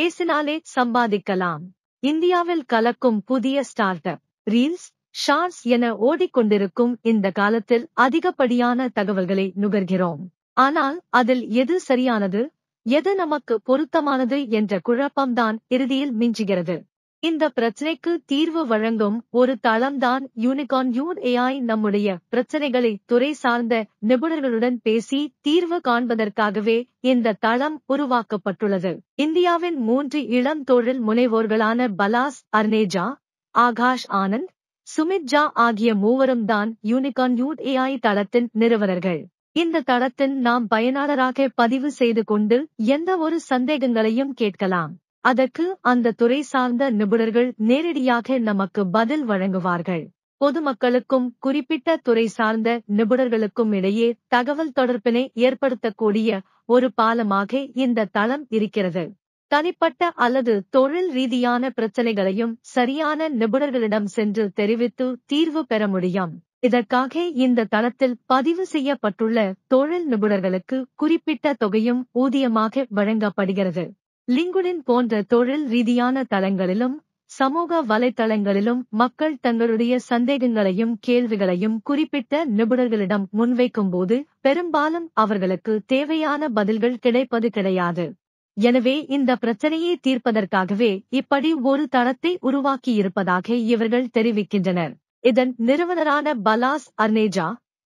பேசினாலே சம்பாதிக்கலாம். இந்தியாவில் கலக்கும் புதிய ஸ்டார்ட் அப் ரீல்ஸ், ஷார்ட்ஸ் என ஓடிக்கொண்டிருக்கும் இந்த காலத்தில் அதிகப்படியான தகவல்களை நுகர்கிறோம். ஆனால் அதில் எது சரியானது, எது நமக்கு பொருத்தமானது என்ற குழப்பம்தான் இறுதியில் மிஞ்சுகிறது. இந்த பிரச்சனைக்கு தீர்வு வழங்கும் ஒரு தளம்தான் யூனிகார்ன் AI. நம்முடைய பிரச்சனைகளை துறை சார்ந்த நிபுணர்களுடன் பேசி தீர்வு காண்பதற்காகவே இந்த தளம் உருவாக்கப்பட்டுள்ளது. இந்தியாவின் 3 இளம் தொழில் முனைவோர்களான பலாஸ் அர்னேஜா, ஆகாஷ் ஆனந்த், சுமித் ஜா ஆகிய மூவரும் தான் யூனிகார்ன் AI தளத்தின் நிறுவனர்கள். இந்த தளத்தில் நாம் பயனாளராக பதிவு செய்து கொண்டு எந்த ஒரு சந்தேகங்களையும் கேட்கலாம். அதற்கு அந்த துறை சார்ந்த நிபுணர்கள் நேரடியாக நமக்கு பதில் வழங்குவார்கள். பொதுமக்களுக்கும் குறிப்பிட்ட துறை சார்ந்த நிபுணர்களுக்கும் இடையே தகவல் தொடர்பினை ஏற்படுத்தக்கூடிய ஒரு பாலமாக இந்த தளம் இருக்கிறது. தனிப்பட்ட அல்லது தொழில் ரீதியான பிரச்சனைகளையும் சரியான நிபுணர்களிடம் சென்று தெரிவித்து தீர்வு பெற முடியும். இதற்காக இந்த தளத்தில் பதிவு செய்யப்பட்டுள்ள தொழில் நிபுணர்களுக்கு குறிப்பிட்ட தொகையும் ஊதியமாக வழங்கப்படுகிறது. லிங்குடின் போன்ற தொழில் ரீதியான தளங்களிலும் சமூக வலைத்தளங்களிலும் மக்கள் தங்களுடைய சந்தேகங்களையும் கேள்விகளையும் குறிப்பிட்ட நிபுணர்களிடம் முன்வைக்கும்போது பெரும்பாலும் அவர்களுக்கு தேவையான பதில்கள் கிடைப்பது கிடையாது. எனவே இந்த பிரச்சனையை தீர்ப்பதற்காகவே இப்படி ஒரு தளத்தை உருவாக்கியிருப்பதாக இவர்கள் தெரிவிக்கின்றனர். இதன் நிறுவனரான பலாஸ் அர்னேஜா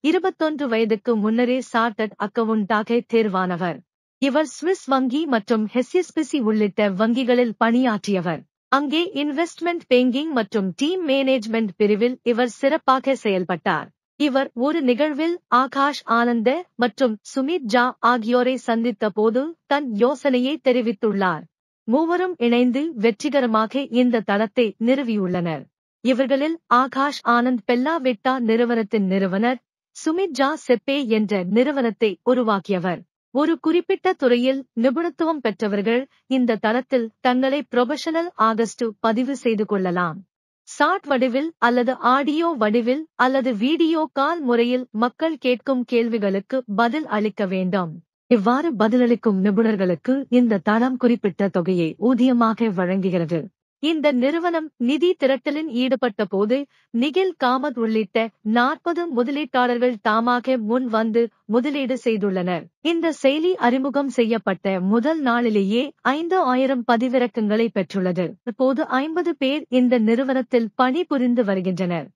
21 வயதுக்கு முன்னரே சார்ட்டர்ட் அக்கவுண்டாக தேர்வானவர். இவர் சுவிஸ் வங்கி மற்றும் HSBC உள்ளிட்ட வங்கிகளில் பணியாற்றியவர். அங்கே இன்வெஸ்ட்மெண்ட் பேங்கிங் மற்றும் டீம் மேனேஜ்மெண்ட் பிரிவில் இவர் சிறப்பாக செயல்பட்டார். இவர் ஒரு நிகழ்வில் ஆகாஷ் ஆனந்த மற்றும் சுமித் ஜா ஆகியோரை சந்தித்த போது தன் யோசனையை தெரிவித்துள்ளார். மூவரும் இணைந்து வெற்றிகரமாக இந்த தளத்தை நிறுவியுள்ளனர். இவர்களில் ஆகாஷ் ஆனந்த் பெல்லா விட்டா நிறுவனத்தின் நிறுவனர், சுமித் ஜா செப்பே என்ற நிறுவனத்தை உருவாக்கியவர். ஒரு குறிப்பிட்ட துறையில் நிபுணத்துவம் பெற்றவர்கள் இந்த தளத்தில் தங்களை ப்ரொபஷனல் பதிவு செய்து கொள்ளலாம். ஷார்ட் வடிவில் அல்லது ஆடியோ வடிவில் அல்லது வீடியோ கால் முறையில் மக்கள் கேட்கும் கேள்விகளுக்கு பதில் அளிக்க வேண்டும். இவ்வாறு பதிலளிக்கும் நிபுணர்களுக்கு இந்த தளம் குறிப்பிட்ட தொகையை ஊதியமாக வழங்குகிறது. இந்த நிறுவனம் நிதி திரட்டலில் ஈடுபட்ட போது நிகில் காமத் உள்ளிட்ட 40 முதலீட்டாளர்கள் தாமாக முன் வந்து முதலீடு செய்துள்ளனர். இந்த செயலி அறிமுகம் செய்யப்பட்ட முதல் நாளிலேயே 5000 பதிவிறக்கங்களை பெற்றுள்ளது. இப்போது 50 பேர் இந்த நிறுவனத்தில் பணிபுரிந்து வருகின்றனர்.